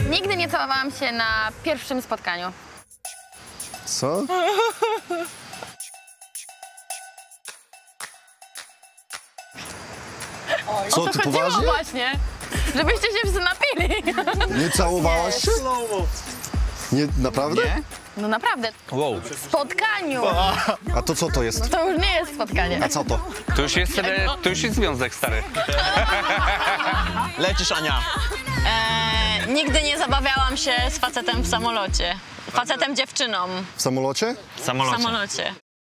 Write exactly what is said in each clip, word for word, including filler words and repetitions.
Nigdy nie całowałam się na pierwszym spotkaniu. Co? Co, ty poważnie? Właśnie, żebyście się wszyscy napili. Nie całowałaś się? Nie, naprawdę? Nie? No naprawdę. Wow. W spotkaniu. A to co to jest? To już nie jest spotkanie. A co to? To już jest, to już jest związek, stary. Lecisz, Ania. Eee, nigdy nie zabawiałam się z facetem w samolocie. Facetem dziewczyną W samolocie? W w samolocie. samolocie.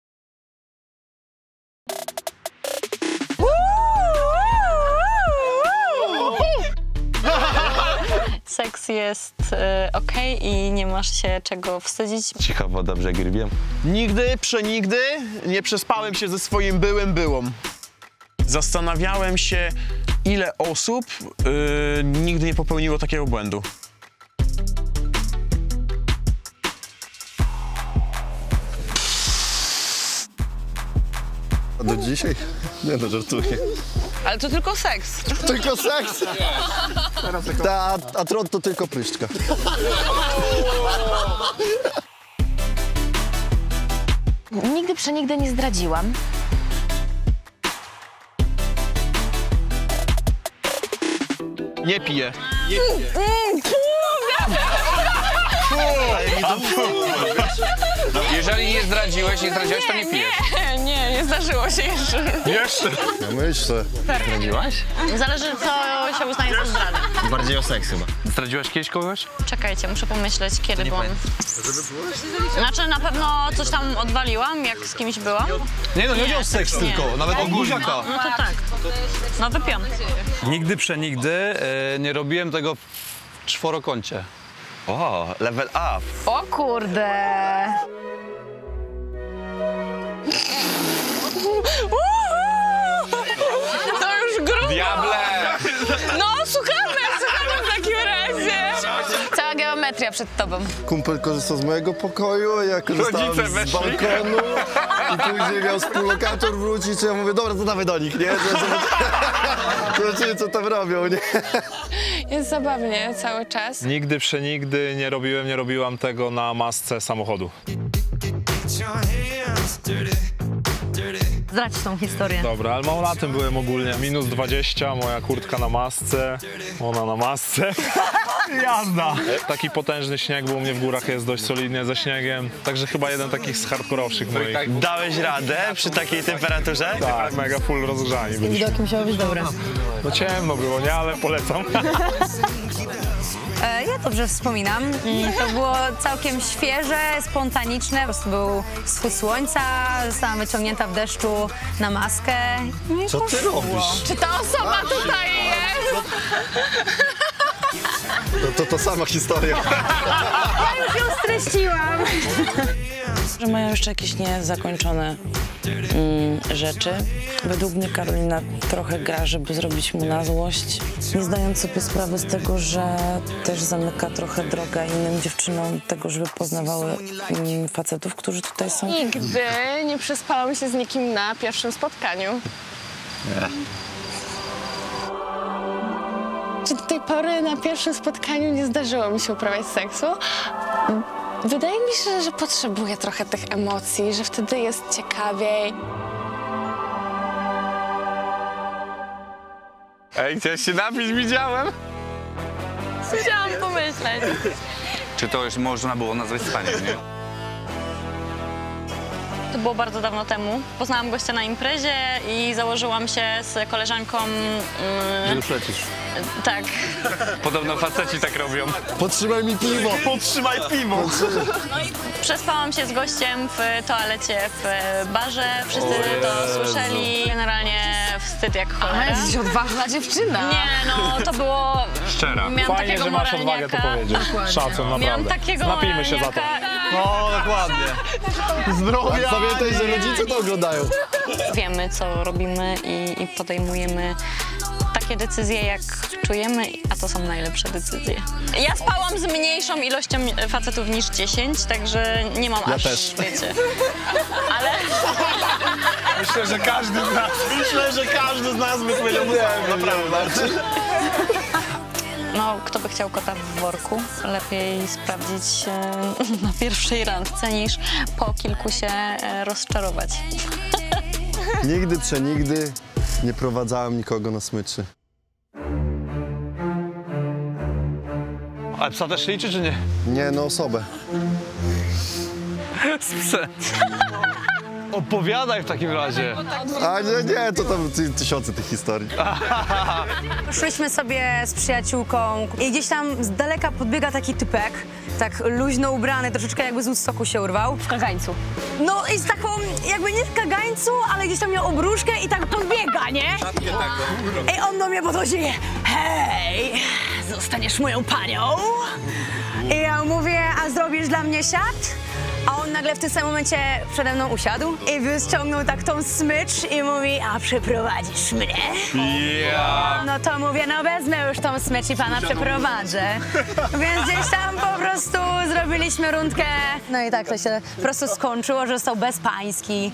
Seks jest e, okej i nie masz się czego wstydzić. Cicha woda, brzegi rybiem. Nigdy, przenigdy nie przespałem się ze swoim byłym byłą. Zastanawiałem się, ile osób yy, nigdy nie popełniło takiego błędu. A do dzisiaj? Nie no, żartuję. Ale to tylko seks. Tylko seks? Ta, a tron to tylko pryszczka. Nigdy przenigdy nie zdradziłam. Nie piję. Jeżeli nie zdradziłeś, nie zdradziłaś, to nie pijesz. Nie, nie, nie zdarzyło się jeszcze. Jeszcze? Ja myślę. Zdradziłaś? Zależy, co się uznaje za zdradę. Bardziej o seks chyba. Zdradziłaś kiedyś kogoś? Czekajcie, muszę pomyśleć, kiedy byłam. Znaczy, na pewno coś tam odwaliłam, jak z kimś byłam. Nie no, nie chodzi o Nie, seks nie. tylko, nawet o buziaka. No to tak. No wypiąm. Nigdy, przenigdy e, nie robiłem tego w czworokącie. O, level up. O kurde. To już grubo. Diable! No, słuchamy, słuchamy w takim razie. Cała geometria przed tobą. Kumpel korzystał z mojego pokoju, ja korzystałem Rodzice z weszli. balkonu i później miał współlokator wrócić, ja mówię, dobra, to dawaj do nich, nie? Zobaczymy, co tam robią, nie? Jest zabawnie cały czas. Nigdy, przenigdy nie robiłem, nie robiłam tego na masce samochodu. Zdradź tą historię. Dobra, ale mało na tym byłem ogólnie. Minus dwadzieścia, moja kurtka na masce, ona na masce. Jazda! Taki potężny śnieg, bo u mnie w górach jest dość solidnie ze śniegiem. Także chyba jeden takich z hardkorowszych moich. Dałeś radę przy takiej temperaturze? Tak, mega full rozgrzani byliśmy. Widoki musiało być dobre. No ciemno było, nie? Ale polecam. E, Ja dobrze wspominam. Mm, To było całkiem świeże, spontaniczne. Po prostu był wschód słońca, zostałam wyciągnięta w deszczu na maskę. No i Co ty poszło. robisz? Czy ta osoba tutaj jest? No to to sama historia. Ja już ją streściłam. Że mają jeszcze jakieś niezakończone mm, rzeczy. Według mnie Karolina trochę gra, żeby zrobić mu na złość, nie zdając sobie sprawy z tego, że też zamyka trochę drogę innym dziewczynom tego, żeby poznawały mm, facetów, którzy tutaj są. Nigdy nie przespałam się z nikim na pierwszym spotkaniu. Nie. Czy do tej pory na pierwszym spotkaniu nie zdarzyło mi się uprawiać seksu? Wydaje mi się, że potrzebuję trochę tych emocji, że wtedy jest ciekawiej. Ej, chciałeś się napić, widziałem. Chciałam pomyśleć. Czy to już można było nazwać spaniem, nie? To było bardzo dawno temu. Poznałam gościa na imprezie i założyłam się z koleżanką... Że Yy, już lecisz. tak. Podobno faceci tak robią. Podtrzymaj mi piwo. Podtrzymaj piwo! Przespałam się z gościem w toalecie w barze. Wszyscy to słyszeli. Generalnie wstyd jak Ale cholera. jesteś odważna dziewczyna. Nie, no to było... Szczera. Miałam Fajnie, takiego że masz odwagę to moralniaka. powiedzieć. Szacun, Miałam naprawdę. takiego Napijmy się za to. moralniaka. No, dokładnie. Zdrowia! Pamiętaj, że rodzice to oglądają. Wiemy, co robimy i, i podejmujemy takie decyzje, jak czujemy, a to są najlepsze decyzje. Ja spałam z mniejszą ilością facetów niż dziesięć, także nie mam Ja aż, też. wiecie. Ale Myślę, że każdy z nas, myślę, że każdy z nas by powiedział, nie, naprawdę. No, kto by chciał kota w worku? Lepiej sprawdzić e, na pierwszej randce niż po kilku się e, rozczarować. Nigdy, przenigdy nie prowadzałem nikogo na smyczy. Ale psa też liczy, czy nie? Nie, no osobę. Z psem. Opowiadaj w takim razie. A nie, nie, to tam ty, tysiące tych historii. Szliśmy sobie z przyjaciółką i gdzieś tam z daleka podbiega taki typek, tak luźno ubrany, troszeczkę jakby z Woodstocku się urwał. W kagańcu. No i z taką, jakby nie w kagańcu, ale gdzieś tam miał obruszkę i tak podbiega, nie? I on do mnie podchodzi, hej, zostaniesz moją panią? I ja mówię, a zrobisz dla mnie siat? A on nagle w tym samym momencie przede mną usiadł i wyciągnął tak tą smycz i mówi, a przeprowadzisz mnie? Ja. No to mówię, no wezmę już tą smycz i pana przeprowadzę. Więc gdzieś tam po prostu zrobiliśmy rundkę. No i tak to się po prostu skończyło, że został bezpański.